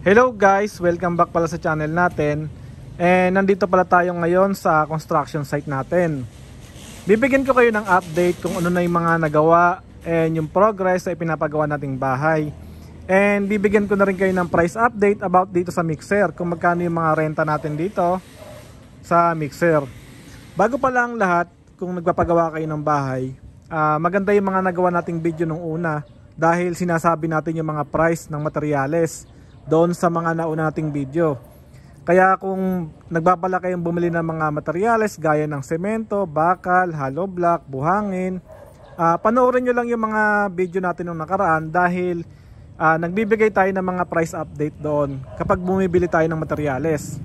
Hello guys, welcome back pala sa channel natin. And nandito pala tayo ngayon sa construction site natin. Bibigyan ko kayo ng update kung ano na yung mga nagawa and yung progress sa ipinapagawa nating bahay. And bibigyan ko na rin kayo ng price update about dito sa mixer, kung magkano yung mga renta natin dito sa mixer. Bago pa lang lahat, kung nagpapagawa kayo ng bahay, maganda yung mga nagawa nating video nung una dahil sinasabi natin yung mga price ng materyales doon sa mga nauna nating video. Kaya kung nagbabala kayong bumili ng mga materyales gaya ng semento, bakal, hollow block, buhangin, panoorin nyo lang yung mga video natin nung nakaraan dahil nagbibigay tayo ng mga price update doon kapag bumibili tayo ng materyales.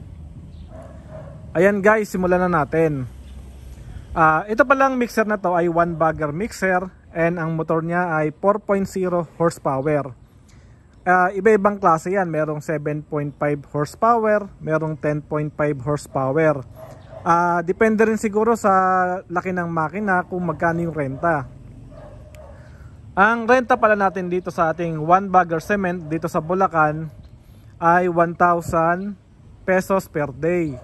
Ayan guys, simulan na natin. Ito palang mixer na to ay 1 bagger mixer and ang motor niya ay 4.0 horsepower. Iba-ibang klase yan, merong 7.5 horsepower, merong 10.5 horsepower. Depende rin siguro sa laki ng makina kung magkano yung renta. Ang renta pala natin dito sa ating 1 bagger cement dito sa Bulacan ay 1,000 pesos per day.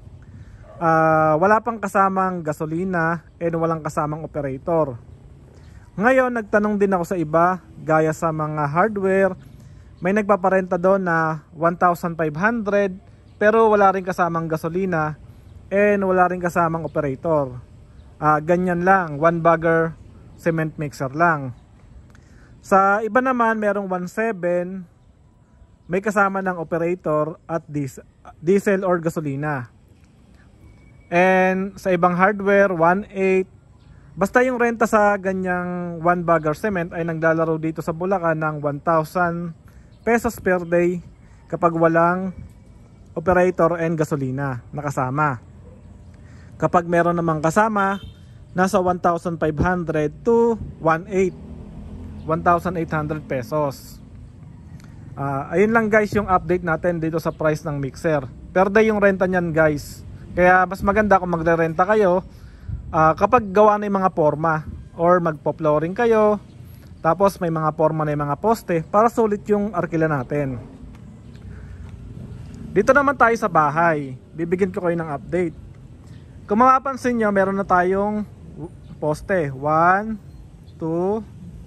Wala pang kasamang gasolina and walang kasamang operator. Ngayon nagtanong din ako sa iba gaya sa mga hardware. May nagpaparenta doon na 1,500 pero wala rin kasamang gasolina and wala rin kasamang operator. Ganyan lang, 1 bagger cement mixer lang. Sa iba naman merong 1,700, may kasama ng operator at diesel or gasolina. And sa ibang hardware 1,800. Basta yung renta sa ganyang 1 bagger cement ay naglalaro dito sa Bulacan ng 1,000 pesos per day kapag walang operator and gasolina nakasama. Kapag meron namang kasama, nasa 1,500 to 1,800 pesos. Ayun lang guys yung update natin dito sa price ng mixer. Per day yung renta niyan guys. Kaya mas maganda kung magre-renta kayo kapag gawa na yung mga forma or magpo-flooring kayo. Tapos may mga forma na yung mga poste para sulit yung arkila natin. Dito naman tayo sa bahay. Bibigyan ko kayo ng update. Kung mapapansin nyo, meron na tayong poste. 1, 2,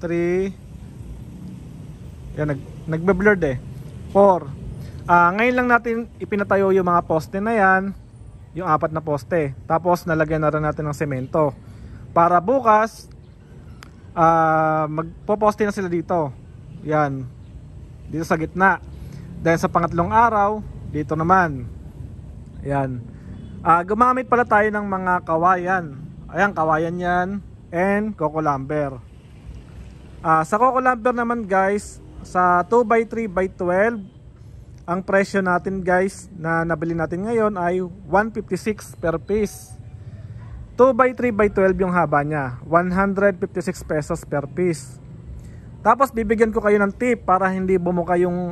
3. Yan, nagbe-blurred eh. 4. Ngayon lang natin ipinatayo yung mga poste na yan. Yung 4 na poste. Tapos nalagyan na rin natin ng semento. Para bukas magpoposte na sila dito. Yan. Dito sa gitna. Dahil sa pangatlong araw, dito naman. Yan. Gumamit pala tayo ng mga kawayan. Ayan, kawayan yan. And coco lumber. Sa coco lumber naman guys, sa 2x3x12, ang presyo natin guys na nabili natin ngayon ay 156 per piece. 2x3x12 yung haba niya, 156 pesos per piece. Tapos bibigyan ko kayo ng tip para hindi bumuka yung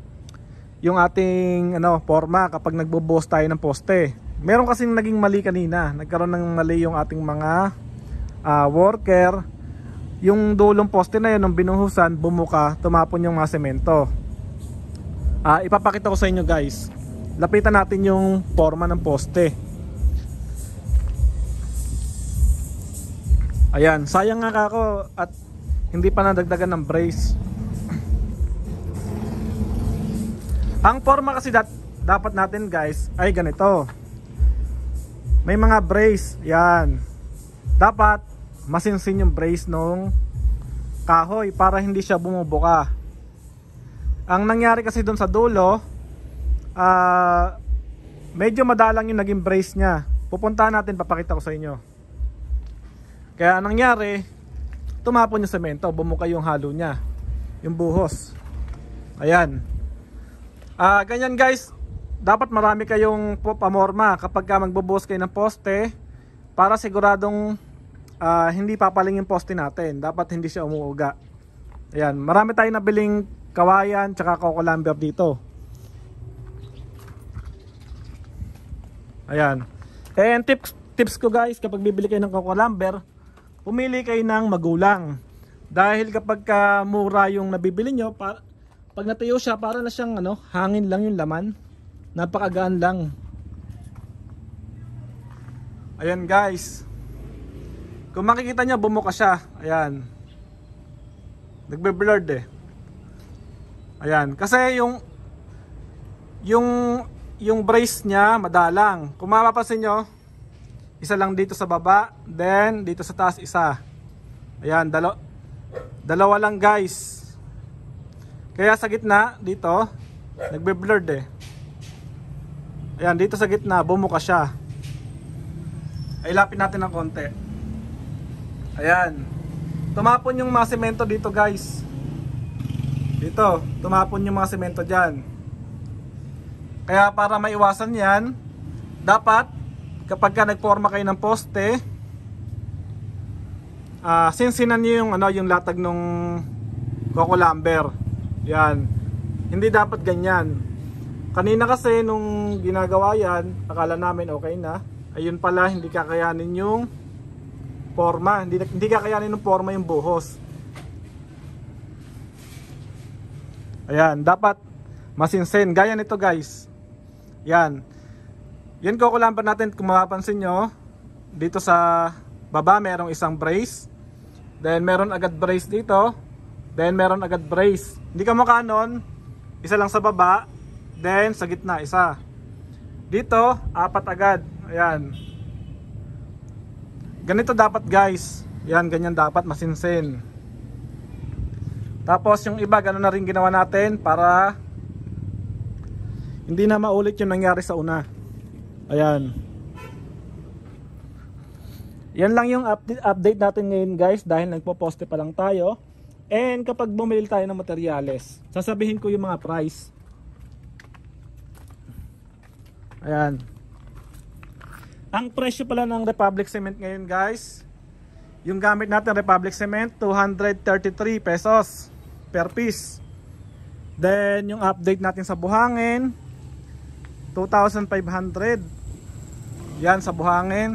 ating forma kapag nagbubuhos tayo ng poste. Meron kasing naging mali kanina, nagkaroon ng mali yung ating mga worker. Yung dulong poste na yun, nung binuhusan, bumuka, tumapon yung mga semento. Ipapakita ko sa inyo guys. Lapitan natin yung forma ng poste. Ayan, sayang nga ako at hindi pa nadagdagan ng brace. Ang forma kasi dapat natin guys ay ganito. May mga brace, yan. Dapat masinsin yung brace nung kahoy para hindi siya bumubuka. Ang nangyari kasi doon sa dulo, medyo madalang yung naging brace niya. Pupuntahan natin, papakita ko sa inyo. Kaya anong nangyari, tumapon yung semento, bumuka yung halo niya, yung buhos. Ayan. Ganyan guys, dapat marami kayong pamorma kapag magbubuhos kayo ng poste para siguradong hindi papaling yung poste natin. Dapat hindi siya umuuga. Ayan, marami tayong nabiling kawayan tsaka coco lumber dito. Ayan. And tips ko guys, kapag bibili kayo ng coco lumber, pumili kayo ng magulang. Dahil kapag mura yung nabibili nyo, pag natuyo siya, para na siyang ano, hangin lang yung laman. Napakagaan lang. Ayan guys. Kung makikita niya, bumuka siya. Ayan. Nagbe-blurred eh. Ayan, kasi yung brace niya madalang. Kung mapapansin nyo, isa lang dito sa baba, then dito sa taas isa. Ayan, dalawa lang guys. Kaya sa gitna dito nagbe-blurred eh. Ayan, dito sa gitna bumuka siya. Ay, lapin natin ng konti. Ayan. Tumapon yung mga semento dito guys. Dito, tumapon yung mga semento dyan. Kaya para maiwasan yan, dapat kapag ka nagporma kayo ng poste, sinsinan nyo yung, yung latag nung coco lumber. Yan. Hindi dapat ganyan. Kanina kasi nung ginagawa yan, akala namin okay na. Ayun pala, hindi kakayanin yung forma. Hindi kakayanin ng forma yung buhos. Ayan, dapat masinsin. Gaya nito guys. Yan. Yan coco lumber natin, kung mapapansin nyo, dito sa baba merong isang brace. Then meron agad brace dito. Then meron agad brace. Hindi ka mukha nun, isa lang sa baba. Then sa gitna isa. Dito, 4 agad. Ayan. Ganito dapat guys. Yan, ganyan dapat, masinsin. Tapos yung iba, gano'n na rin ginawa natin para hindi na maulit yung nangyari sa una. Ayan. Yan lang yung update natin ngayon guys, dahil nagpo-poste pa lang tayo. And kapag bumili tayo ng materyales, sasabihin ko yung mga price. Ayan. Ang presyo pala ng Republic Cement ngayon guys, yung gamit natin Republic Cement, 233 pesos per piece. Then yung update natin sa buhangin, 2,500. Yan sa buhangin,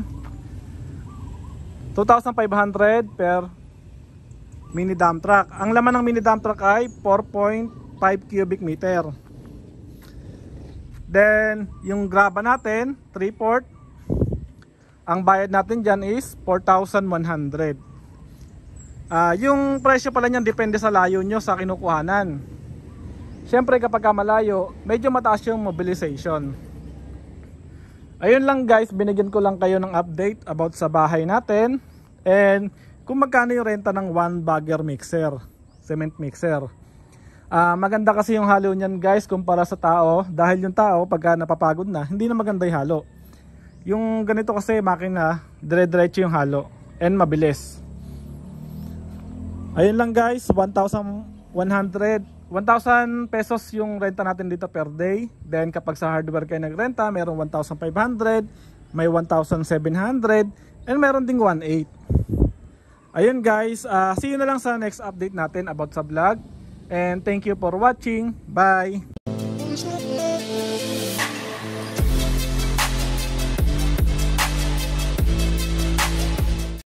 2,500 per mini dump truck. Ang laman ng mini dump truck ay 4.5 cubic meter. Then yung graba natin 3/4. Ang bayad natin dyan is 4,100. Yung presyo pala niyan depende sa layo nyo sa kinukuhanan. Siyempre kapag malayo, medyo mataas yung mobilization. Ayun lang guys, binigyan ko lang kayo ng update about sa bahay natin. And kung magkano yung renta ng 1 bagger mixer, cement mixer. Maganda kasi yung halo niyan guys kumpara sa tao. Dahil yung tao pagka napapagod na, hindi na maganda yung halo. Yung ganito kasi makina, dire-diretso yung halo and mabilis. Ayun lang guys, 1,100 pesos yung renta natin dito per day. Then kapag sa hardware kayo nagrenta, merong 1,500, may 1,700, and meron ding 1,800. Ayun guys, see you na lang sa next update natin about sa vlog. And thank you for watching. Bye!